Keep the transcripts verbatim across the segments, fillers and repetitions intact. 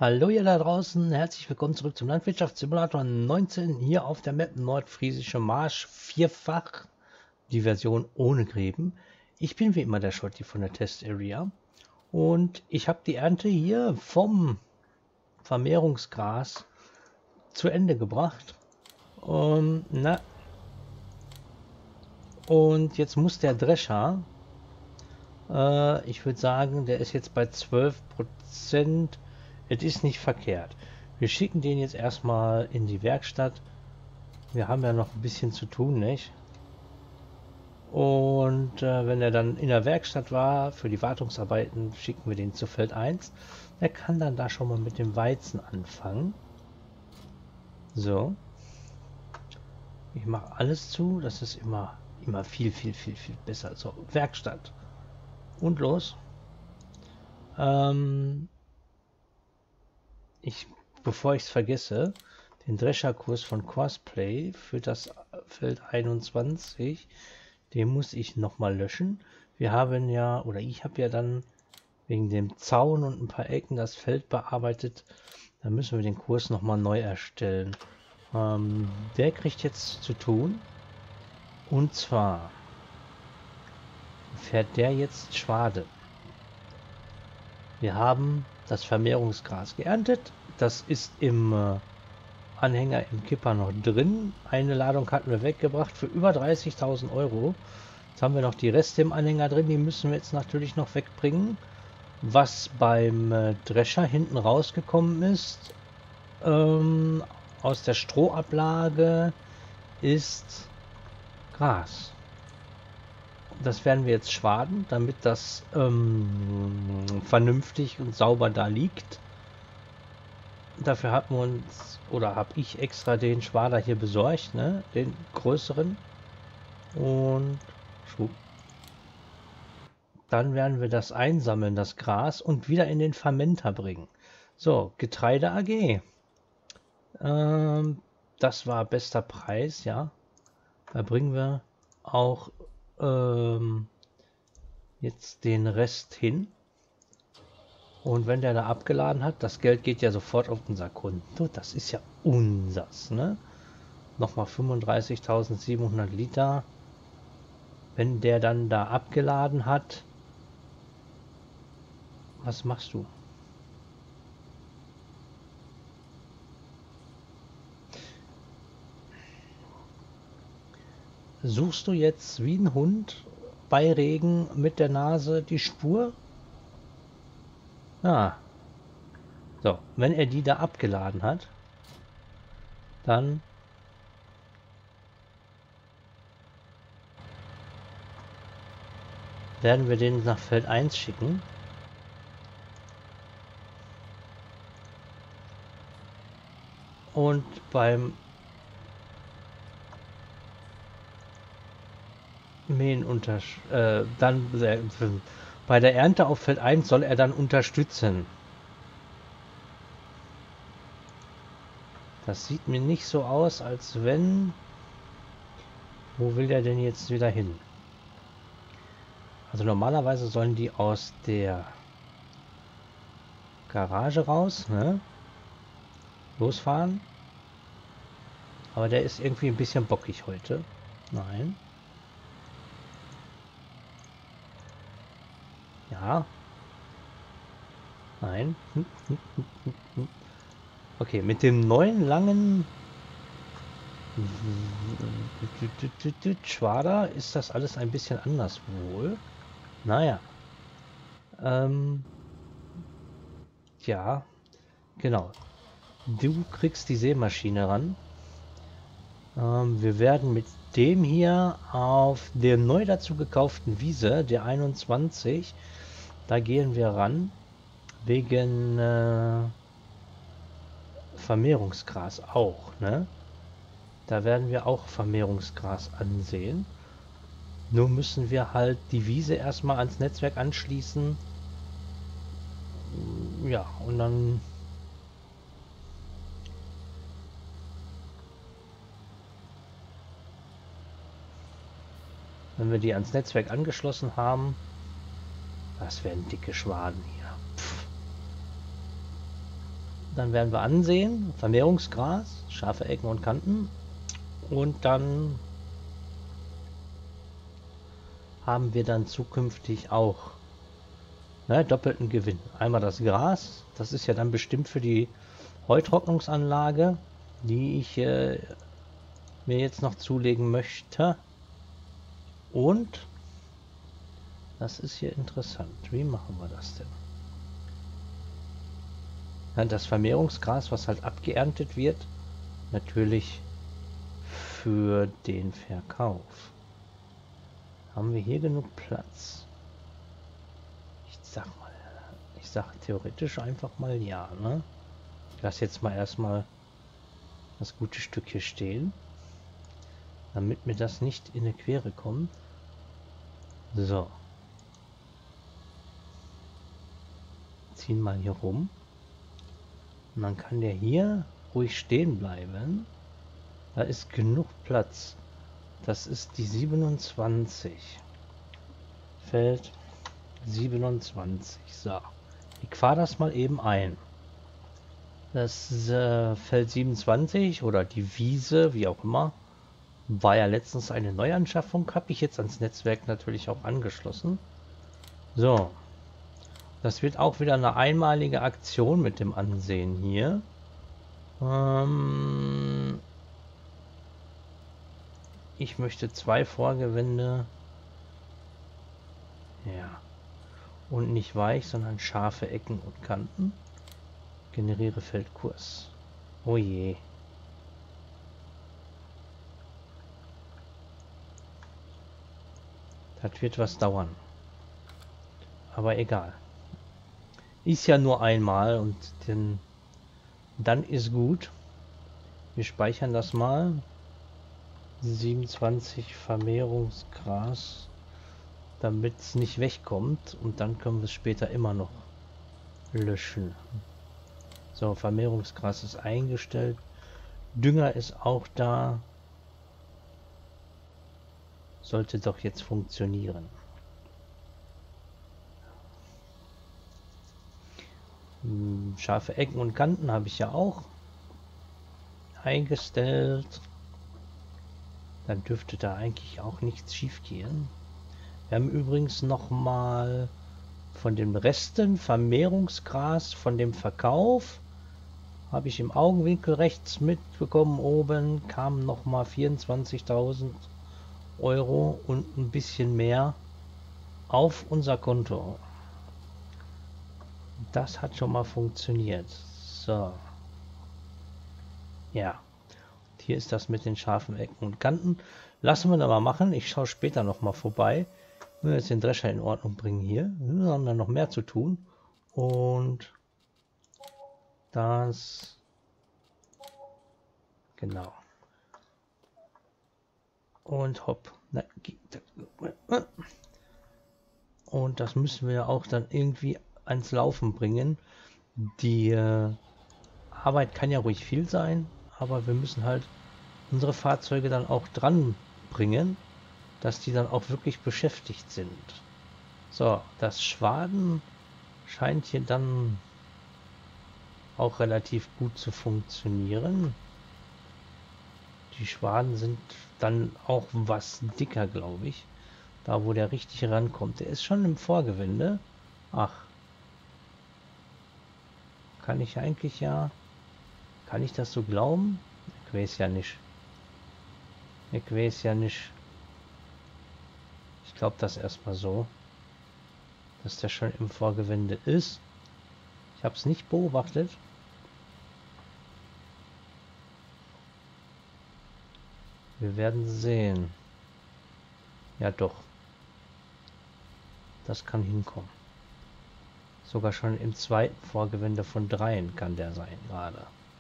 Hallo ihr da draußen, herzlich willkommen zurück zum Landwirtschaftssimulator neunzehn hier auf der Map Nordfriesische Marsch vierfach, die Version ohne Gräben. Ich bin wie immer der Schotti von der Test Area und ich habe die Ernte hier vom Vermehrungsgras zu Ende gebracht. Um, na, und jetzt muss der Drescher, äh, ich würde sagen, der ist jetzt bei zwölf Prozent. Es ist nicht verkehrt. Wir schicken den jetzt erstmal in die Werkstatt. Wir haben ja noch ein bisschen zu tun, nicht? Und äh, wenn er dann in der Werkstatt war für die Wartungsarbeiten, schicken wir den zu Feld eins. Er kann dann da schon mal mit dem Weizen anfangen. So. Ich mache alles zu. Das ist immer, immer viel, viel, viel, viel besser. So, Werkstatt. Und los. Ähm... Ich, bevor ich es vergesse, den Drescherkurs von Cosplay für das Feld einundzwanzig, den muss ich nochmal löschen. Wir haben ja, oder ich habe ja dann wegen dem Zaun und ein paar Ecken das Feld bearbeitet. Da müssen wir den Kurs nochmal neu erstellen. Ähm, der kriegt jetzt zu tun. Und zwar fährt der jetzt Schwade. Wir haben das Vermehrungsgras geerntet. Das ist im äh, Anhänger im Kipper noch drin. Eine Ladung hatten wir weggebracht für über dreißigtausend Euro. Jetzt haben wir noch die Reste im Anhänger drin. Die müssen wir jetzt natürlich noch wegbringen. Was beim äh, Drescher hinten rausgekommen ist, ähm, aus der Strohablage, ist Gras. Das werden wir jetzt schwaden, damit das ähm, vernünftig und sauber da liegt. Dafür haben wir uns, oder habe ich extra den Schwader hier besorgt, ne? Den größeren. Und schwupp. Dann werden wir das einsammeln, das Gras, und wieder in den Fermenter bringen. So, Getreide A G. Ähm, das war bester Preis, ja. Da bringen wir auch ähm, jetzt den Rest hin. Und wenn der da abgeladen hat, das Geld geht ja sofort auf unser Konto. Das ist ja unsers, ne? Nochmal fünfunddreißigtausendsiebenhundert Liter. Wenn der dann da abgeladen hat, was machst du? Suchst du jetzt wie ein Hund bei Regen mit der Nase die Spur? Ah. So, wenn er die da abgeladen hat, dann werden wir den nach Feld eins schicken. Und beim Mähen unter äh, dann äh, bei der Ernte auf Feld eins soll er dann unterstützen. Das sieht mir nicht so aus, als wenn... Wo will der denn jetzt wieder hin? Also normalerweise sollen die aus der Garage raus, ne? Losfahren. Aber der ist irgendwie ein bisschen bockig heute. Nein. Ja. Nein. Okay, mit dem neuen langen Schwader ist das alles ein bisschen anders wohl. Naja. Ähm, ja, genau. Du kriegst die Sämaschine ran. Ähm, wir werden mit dem hier auf der neu dazu gekauften Wiese, der einundzwanzig, da gehen wir ran, wegen äh, Vermehrungsgras auch, ne? Da werden wir auch Vermehrungsgras ansehen. Nur müssen wir halt die Wiese erstmal ans Netzwerk anschließen. Ja, und dann... Wenn wir die ans Netzwerk angeschlossen haben, das werden dicke Schwaden hier. Pff. Dann werden wir ansehen, Vermehrungsgras, scharfe Ecken und Kanten. Und dann haben wir dann zukünftig auch, ne, doppelten Gewinn. Einmal das Gras, das ist ja dann bestimmt für die Heutrocknungsanlage, die ich äh, mir jetzt noch zulegen möchte. Und das ist hier interessant. Wie machen wir das denn? Ja, das Vermehrungsgras, was halt abgeerntet wird, natürlich für den Verkauf. Haben wir hier genug Platz? Ich sag mal, ich sage theoretisch einfach mal ja, ne? Ich lasse jetzt mal erstmal das gute Stück hier stehen, damit mir das nicht in eine Quere kommt. So. Ziehen mal hier rum. Und dann kann der hier ruhig stehen bleiben. Da ist genug Platz. Das ist die siebenundzwanzig. Feld siebenundzwanzig. So. Ich fahre das mal eben ein. Das äh, Feld siebenundzwanzig oder die Wiese, wie auch immer, war ja letztens eine Neuanschaffung. Habe ich jetzt ans Netzwerk natürlich auch angeschlossen. So. Das wird auch wieder eine einmalige Aktion mit dem Ansehen hier. Ähm ich möchte zwei Vorgewände. Ja. Und nicht weich, sondern scharfe Ecken und Kanten. Generiere Feldkurs. Oh je. Das wird was dauern. Aber egal. Ist ja nur einmal und den, dann ist gut. Wir speichern das mal. siebenundzwanzig Vermehrungsgras, damit es nicht wegkommt, und dann können wir es später immer noch löschen. So, Vermehrungsgras ist eingestellt. Dünger ist auch da. Sollte doch jetzt funktionieren. Scharfe Ecken und Kanten habe ich ja auch eingestellt. Dann dürfte da eigentlich auch nichts schief gehen. Wir haben übrigens noch mal von den Resten Vermehrungsgras von dem Verkauf, habe ich im Augenwinkel rechts mitbekommen, oben kamen noch mal vierundzwanzigtausend Euro und ein bisschen mehr auf unser Konto. Das hat schon mal funktioniert. So. Ja. Und hier ist das mit den scharfen Ecken und Kanten. Lassen wir da mal machen. Ich schaue später noch mal vorbei. Ich will jetzt den Drescher in Ordnung bringen hier. Wir haben dann noch mehr zu tun. Und das... Genau. Und hopp. Und das müssen wir auch dann irgendwie ans Laufen bringen. Die äh, Arbeit kann ja ruhig viel sein, aber wir müssen halt unsere Fahrzeuge dann auch dran bringen, dass die dann auch wirklich beschäftigt sind. So, das Schwaden scheint hier dann auch relativ gut zu funktionieren. Die Schwaden sind dann auch was dicker, glaube ich. Da, wo der richtig rankommt. Der ist schon im Vorgewinde. Ach. Kann ich eigentlich ja... Kann ich das so glauben? Ich weiß ja nicht. Ich weiß ja nicht. Ich glaube das erstmal so. Dass der schon im Vorgewinde ist. Ich habe es nicht beobachtet. Wir werden sehen. Ja doch. Das kann hinkommen. Sogar schon im zweiten Vorgewende von dreien kann der sein gerade.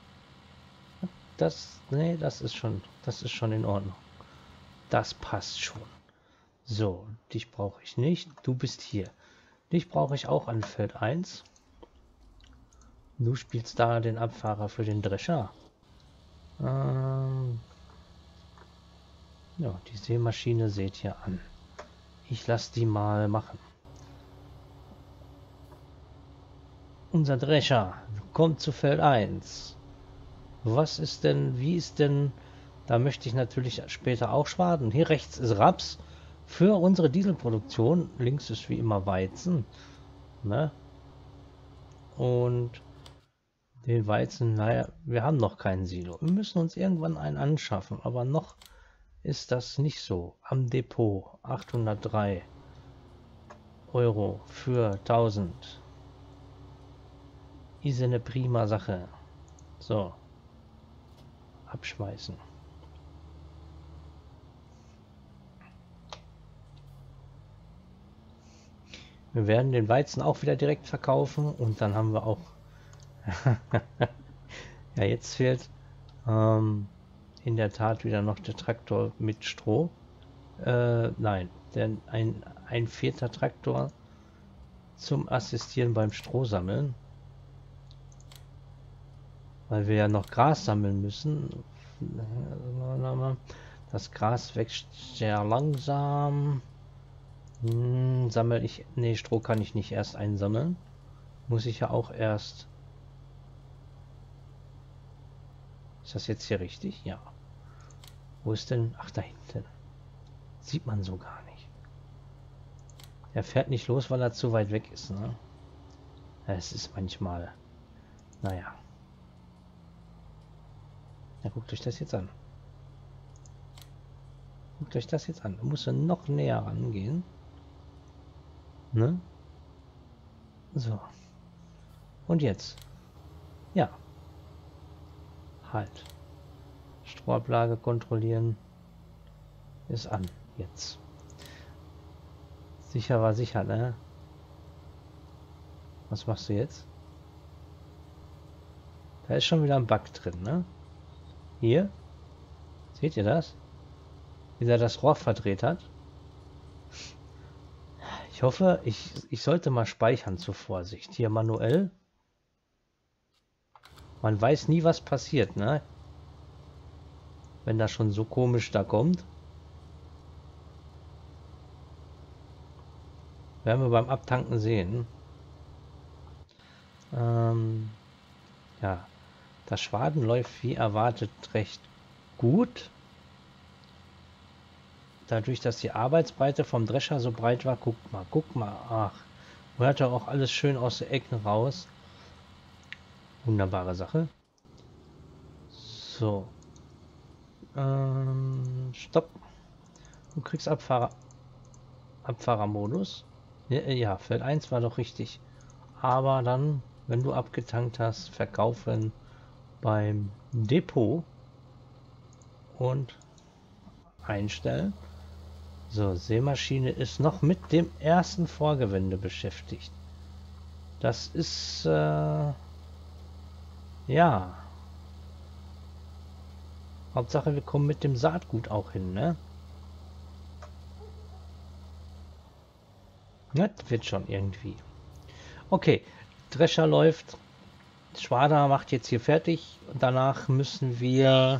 Das, nee, das ist schon, das ist schon in Ordnung. Das passt schon. So, dich brauche ich nicht. Du bist hier. Dich brauche ich auch an Feld eins. Du spielst da den Abfahrer für den Drescher. Ähm, ja, die Sämaschine seht ihr an. Ich lasse die mal machen. Unser Drescher kommt zu Feld eins. Was ist denn, wie ist denn, da möchte ich natürlich später auch schwaden. Hier rechts ist Raps für unsere Dieselproduktion. Links ist wie immer Weizen. Ne? Und den Weizen, naja, wir haben noch keinen Silo. Wir müssen uns irgendwann einen anschaffen, aber noch ist das nicht so. Am Depot achthundertdrei Euro für tausend. Ist eine prima Sache. So. Abschmeißen. Wir werden den Weizen auch wieder direkt verkaufen und dann haben wir auch ja, jetzt fehlt ähm, in der Tat wieder noch der Traktor mit Stroh. Äh, nein, denn ein, ein vierter Traktor zum Assistieren beim Strohsammeln. Weil wir ja noch Gras sammeln müssen. Das Gras wächst sehr langsam. Hm, sammle ich... Ne, Stroh kann ich nicht erst einsammeln. Muss ich ja auch erst... Ist das jetzt hier richtig? Ja. Wo ist denn... Ach, da hinten. Sieht man so gar nicht. Er fährt nicht los, weil er zu weit weg ist, ne? Es ist manchmal... Naja. Ja, guckt euch das jetzt an. Guckt euch das jetzt an. Da muss er noch näher rangehen. Ne? So. Und jetzt. Ja. Halt. Strohablage kontrollieren. Ist an. Jetzt. Sicher war sicher, ne? Was machst du jetzt? Da ist schon wieder ein Bug drin, ne? Hier. Seht ihr das? Wie er das Rohr verdreht hat. Ich hoffe, ich, ich sollte mal speichern zur Vorsicht. Hier manuell. Man weiß nie, was passiert, ne? Wenn das schon so komisch da kommt. Werden wir beim Abtanken sehen. Ähm, ja. Das Schwaden läuft wie erwartet recht gut. Dadurch, dass die Arbeitsbreite vom Drescher so breit war, guckt mal, guck mal, ach, hört ja auch alles schön aus den Ecken raus. Wunderbare Sache. So. Ähm, stopp. Du kriegst Abfahrer, Abfahrermodus. Ja, ja, Feld eins war doch richtig. Aber dann, wenn du abgetankt hast, verkaufen beim Depot und einstellen. So, Sämaschine ist noch mit dem ersten Vorgewende beschäftigt. Das ist äh, ja. Hauptsache, wir kommen mit dem Saatgut auch hin, ne? Das wird schon irgendwie. Okay, Drescher läuft. Schwader macht jetzt hier fertig. Danach müssen wir...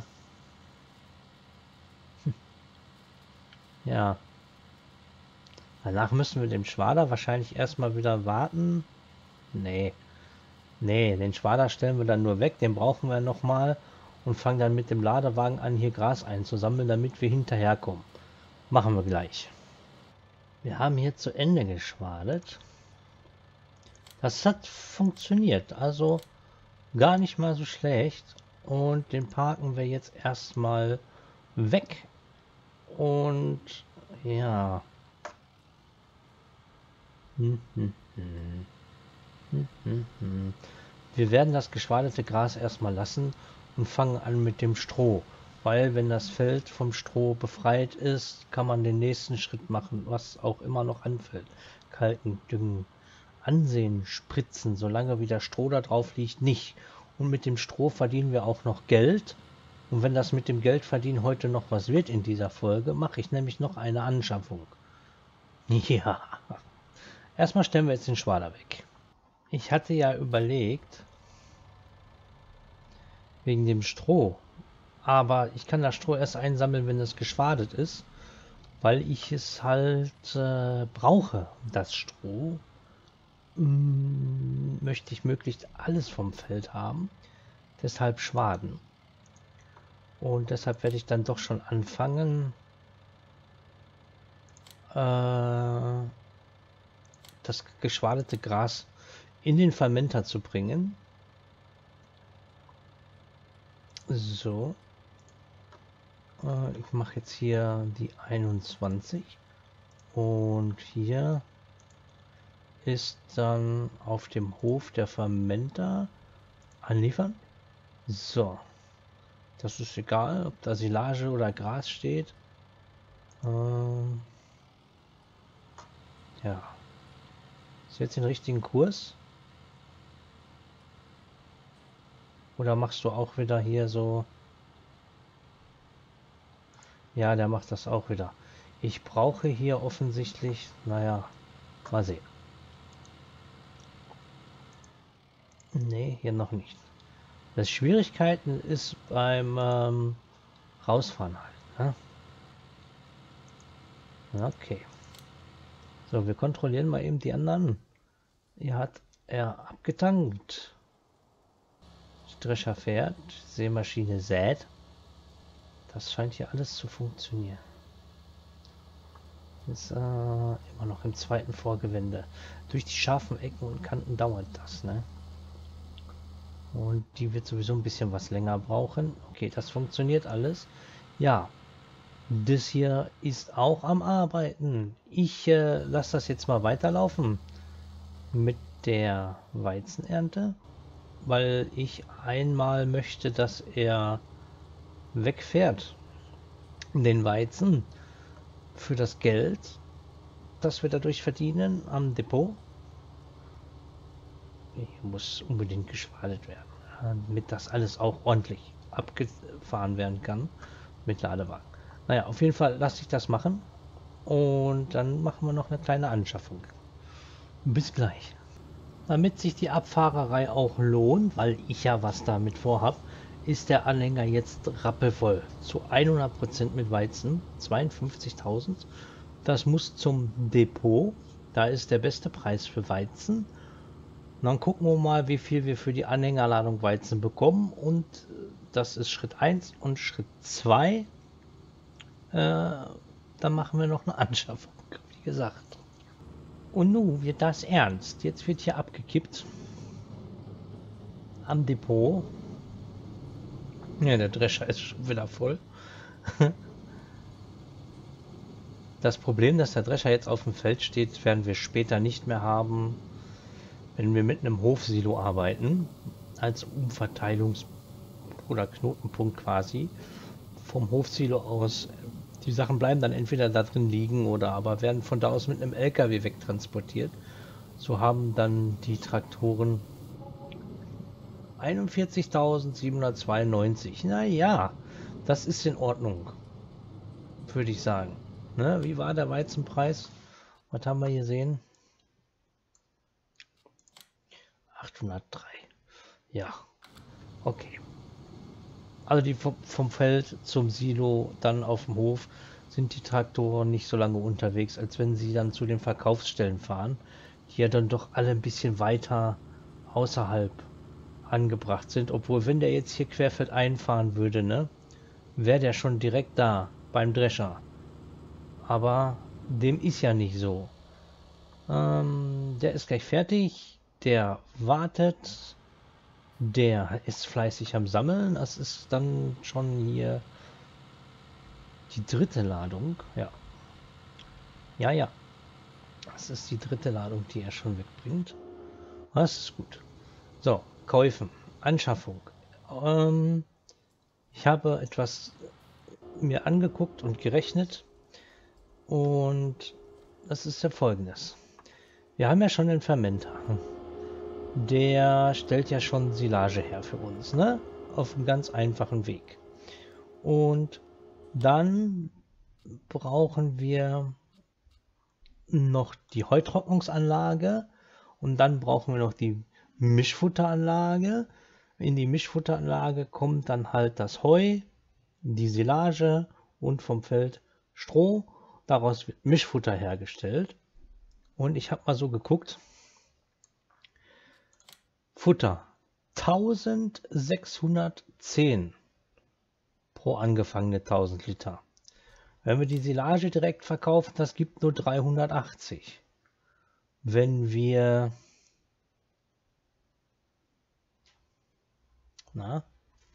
Ja. Danach müssen wir dem Schwader wahrscheinlich erstmal wieder warten. Nee. Nee, den Schwader stellen wir dann nur weg. Den brauchen wir nochmal. Und fangen dann mit dem Ladewagen an, hier Gras einzusammeln, damit wir hinterherkommen. Machen wir gleich. Wir haben hier zu Ende geschwadet. Das hat funktioniert. Also gar nicht mal so schlecht. Und den parken wir jetzt erstmal weg. Und ja. Hm, hm, hm. Hm, hm, hm. Wir werden das geschwadete Gras erstmal lassen und fangen an mit dem Stroh. Weil wenn das Feld vom Stroh befreit ist, kann man den nächsten Schritt machen, was auch immer noch anfällt. Kalken, düngen, ansehen, spritzen, solange wie der Stroh da drauf liegt, nicht. Und mit dem Stroh verdienen wir auch noch Geld. Und wenn das mit dem Geldverdienen heute noch was wird in dieser Folge, mache ich nämlich noch eine Anschaffung. Ja. Erstmal stellen wir jetzt den Schwader weg. Ich hatte ja überlegt, wegen dem Stroh. Aber ich kann das Stroh erst einsammeln, wenn es geschwadet ist. Weil ich es halt äh, brauche, das Stroh. mh, möchte ich möglichst alles vom Feld haben. Deshalb Schwaden. Und deshalb werde ich dann doch schon anfangen, äh, das geschwadete Gras in den Fermenter zu bringen. So. Äh, ich mache jetzt hier die einundzwanzig. Und hier ist dann auf dem Hof der Fermenter anliefern. So. Das ist egal, ob da Silage oder Gras steht. Ähm, ja. Ist jetzt den richtigen Kurs? Oder machst du auch wieder hier so... Ja, der macht das auch wieder. Ich brauche hier offensichtlich... Naja, mal sehen. Nee, hier noch nicht. Das Schwierigkeiten ist beim ähm, Rausfahren halt. Ne? Okay. So, wir kontrollieren mal eben die anderen. Hier hat er abgetankt. Drescher fährt, Sämaschine sät. Das scheint hier alles zu funktionieren. Ist äh, immer noch im zweiten Vorgewende. Durch die scharfen Ecken und Kanten dauert das, ne? Und die wird sowieso ein bisschen was länger brauchen. Okay, das funktioniert alles. Ja, das hier ist auch am Arbeiten. Ich äh, lasse das jetzt mal weiterlaufen mit der Weizenernte, weil ich einmal möchte, dass er wegfährt, den Weizen, für das Geld, das wir dadurch verdienen am Depot. Hier muss unbedingt geschwadet werden, damit das alles auch ordentlich abgefahren werden kann mit Ladewagen. Naja, auf jeden Fall lasse ich das machen und dann machen wir noch eine kleine Anschaffung. Bis gleich. Damit sich die Abfahrerei auch lohnt, weil ich ja was damit vorhab, ist der Anhänger jetzt rappelvoll. Zu hundert Prozent mit Weizen. zweiundfünfzigtausend. Das muss zum Depot. Da ist der beste Preis für Weizen. Und dann gucken wir mal, wie viel wir für die Anhängerladung Weizen bekommen. Und das ist Schritt eins. Und Schritt zwei, äh, dann machen wir noch eine Anschaffung, wie gesagt. Und nun wird das ernst. Jetzt wird hier abgekippt. Am Depot. Ja, der Drescher ist schon wieder voll. Das Problem, dass der Drescher jetzt auf dem Feld steht, werden wir später nicht mehr haben, wenn wir mit einem Hofsilo arbeiten, als Umverteilungs- oder Knotenpunkt quasi vom Hofsilo aus. Die Sachen bleiben dann entweder da drin liegen oder aber werden von da aus mit einem L K W wegtransportiert. So haben dann die Traktoren einundvierzigtausendsiebenhundertzweiundneunzig. Naja, das ist in Ordnung, würde ich sagen. Ne, wie war der Weizenpreis? Was haben wir hier sehen? achthundertdrei. Ja, okay. Also die vom, vom Feld zum Silo, dann auf dem Hof, sind die Traktoren nicht so lange unterwegs, als wenn sie dann zu den Verkaufsstellen fahren, die ja dann doch alle ein bisschen weiter außerhalb angebracht sind. Obwohl, wenn der jetzt hier querfeld einfahren würde, ne, wäre der schon direkt da beim Drescher. Aber dem ist ja nicht so. Ähm, der ist gleich fertig. Der wartet. Der ist fleißig am Sammeln. Das ist dann schon hier die dritte Ladung. Ja. Ja, ja. Das ist die dritte Ladung, die er schon wegbringt. Das ist gut. So, Käufen. Anschaffung. Ähm, ich habe etwas mir angeguckt und gerechnet. Und das ist ja folgendes. Wir haben ja schon den Fermenter. Der stellt ja schon Silage her für uns, ne? Auf einem ganz einfachen Weg. Und dann brauchen wir noch die Heutrocknungsanlage und dann brauchen wir noch die Mischfutteranlage. In die Mischfutteranlage kommt dann halt das Heu, die Silage und vom Feld Stroh. Daraus wird Mischfutter hergestellt. Und ich habe mal so geguckt, Futter eintausendsechshundertzehn pro angefangene tausend Liter. Wenn wir die Silage direkt verkaufen, das gibt nur dreihundertachtzig. Wenn wir na,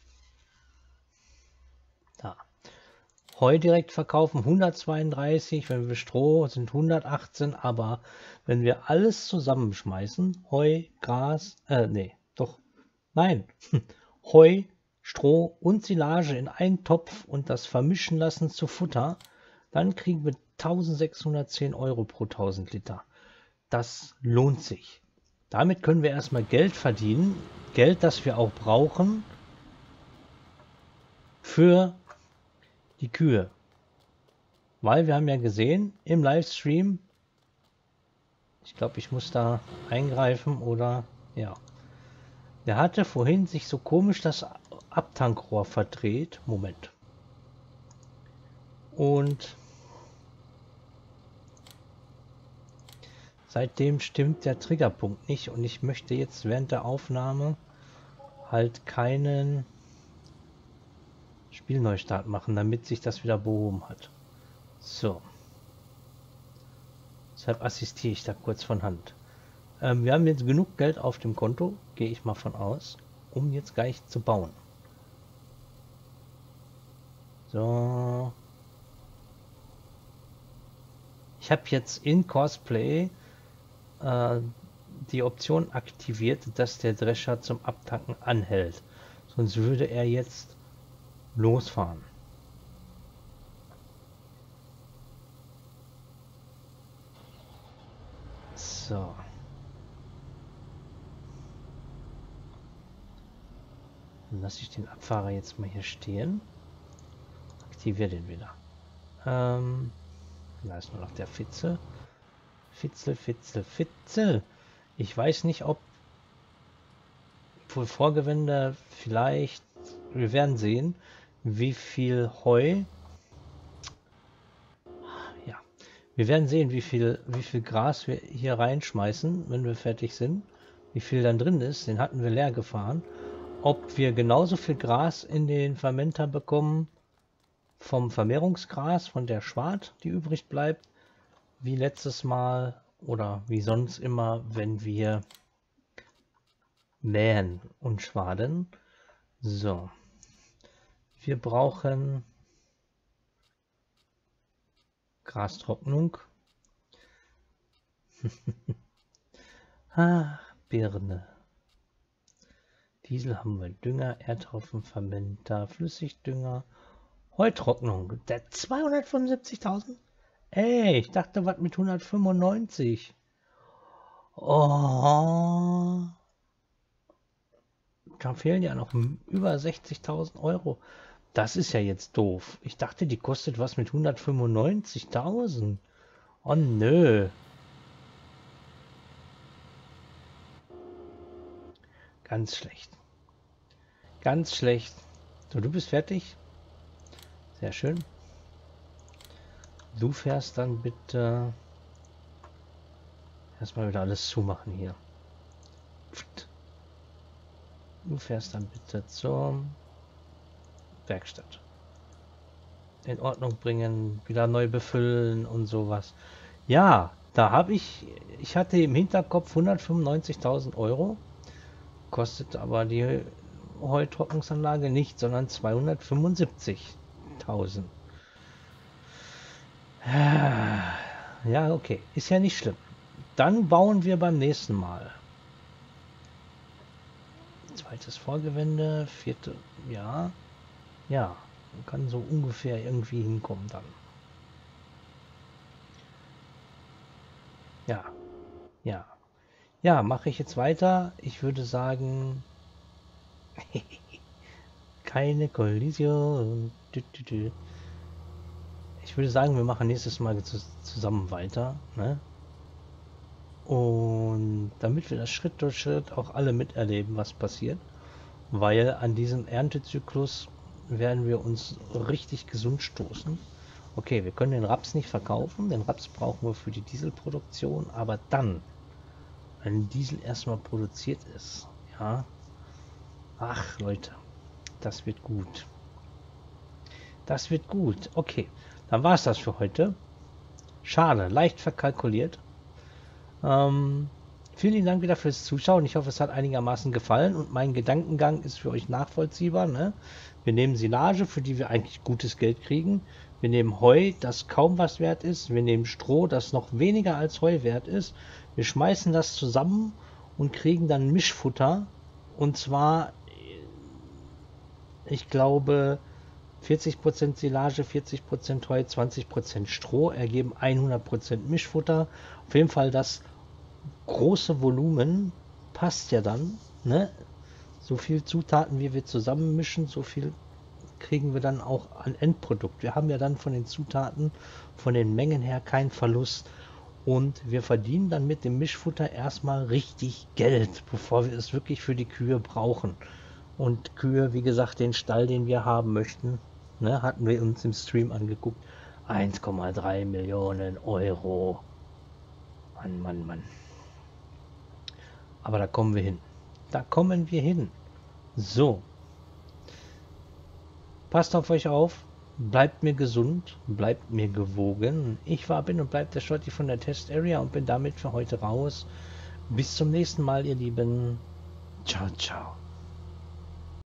da. Heu direkt verkaufen hundertzweiunddreißig, wenn wir Stroh sind hundertachtzehn, aber wenn wir alles zusammenschmeißen, Heu, Gras, äh, nee, doch, nein, Heu, Stroh und Silage in einen Topf und das vermischen lassen zu Futter, dann kriegen wir eintausendsechshundertzehn Euro pro tausend Liter. Das lohnt sich. Damit können wir erstmal Geld verdienen, Geld, das wir auch brauchen für die Kühe. Weil wir haben ja gesehen im Livestream, ich glaube, ich muss da eingreifen oder ja. Der hatte vorhin sich so komisch das Abtankrohr verdreht. Moment. Und seitdem stimmt der Triggerpunkt nicht und ich möchte jetzt während der Aufnahme halt keinen Spielneustart machen, damit sich das wieder behoben hat. So. Deshalb assistiere ich da kurz von Hand. Ähm, wir haben jetzt genug Geld auf dem Konto, gehe ich mal von aus, um jetzt gleich zu bauen. So. Ich habe jetzt in Cosplay äh, die Option aktiviert, dass der Drescher zum Abtanken anhält. Sonst würde er jetzt losfahren. So. Dann lasse ich den Abfahrer jetzt mal hier stehen. Aktiviere den wieder. Ähm, da ist nur noch der Fitzel. Fitzel, Fitzel, Fitzel. Ich weiß nicht, ob wohl Vorgewende vielleicht. Wir werden sehen, wie viel Heu. Ja, wir werden sehen, wie viel, wie viel Gras wir hier reinschmeißen, wenn wir fertig sind. Wie viel dann drin ist. Den hatten wir leer gefahren. Ob wir genauso viel Gras in den Fermenter bekommen vom Vermehrungsgras, von der Schwart, die übrig bleibt, wie letztes Mal oder wie sonst immer, wenn wir mähen und schwaden. So. Wir brauchen Grastrocknung. Ach, Birne. Diesel haben wir, Dünger, Erdhaufen, Fermenter, Flüssigdünger, Heutrocknung. Der zweihundertfünfundsiebzigtausend? Ey, ich dachte, was mit hundertfünfundneunzig? Oh. Da fehlen ja noch über sechzigtausend Euro. Das ist ja jetzt doof. Ich dachte, die kostet was mit hundertfünfundneunzigtausend. Oh nö. Ganz schlecht. Ganz schlecht. So, du bist fertig. Sehr schön. Du fährst dann bitte erstmal wieder alles zumachen hier. Du fährst dann bitte zur Werkstatt. In Ordnung bringen, wieder neu befüllen und sowas. Ja, da habe ich, ich hatte im Hinterkopf hundertfünfundneunzigtausend Euro. Kostet aber die Heutrocknungsanlage nicht, sondern zweihundertfünfundsiebzigtausend. Ja, okay. Ist ja nicht schlimm. Dann bauen wir beim nächsten Mal. Zweites Vorgewende, vierte, ja. Ja, man kann so ungefähr irgendwie hinkommen dann. Ja, ja. Ja, mache ich jetzt weiter. Ich würde sagen, keine Kollision. Ich würde sagen, wir machen nächstes Mal zusammen weiter. Ne? Und damit wir das Schritt durch Schritt auch alle miterleben, was passiert. Weil an diesem Erntezyklus werden wir uns richtig gesund stoßen. Okay, wir können den Raps nicht verkaufen. Den Raps brauchen wir für die Dieselproduktion. Aber dann, wenn Diesel erstmal produziert ist, Ja. Ach, Leute, das wird gut. Das wird gut. Okay, dann war es das für heute. Schade, leicht verkalkuliert. Ähm, vielen Dank wieder fürs Zuschauen. Ich hoffe, es hat einigermaßen gefallen und mein Gedankengang ist für euch nachvollziehbar. Ne? Wir nehmen Silage, für die wir eigentlich gutes Geld kriegen. Wir nehmen Heu, das kaum was wert ist. Wir nehmen Stroh, das noch weniger als Heu wert ist. Wir schmeißen das zusammen und kriegen dann Mischfutter. Und zwar, ich glaube, vierzig Prozent Silage, vierzig Prozent Heu, zwanzig Prozent Stroh ergeben hundert Prozent Mischfutter. Auf jeden Fall das große Volumen passt ja dann. Ne? So viel Zutaten, wie wir zusammenmischen, so viel kriegen wir dann auch an Endprodukt. Wir haben ja dann von den Zutaten, von den Mengen her keinen Verlust. Und wir verdienen dann mit dem Mischfutter erstmal richtig Geld, bevor wir es wirklich für die Kühe brauchen. Und Kühe, wie gesagt, den Stall, den wir haben möchten, ne, hatten wir uns im Stream angeguckt. eins Komma drei Millionen Euro. Mann, Mann, Mann. Aber da kommen wir hin. Da kommen wir hin. So. Passt auf euch auf. Bleibt mir gesund. Bleibt mir gewogen. Ich war, bin und bleibt der Shorty von der Test Area und bin damit für heute raus. Bis zum nächsten Mal, ihr Lieben. Ciao, ciao.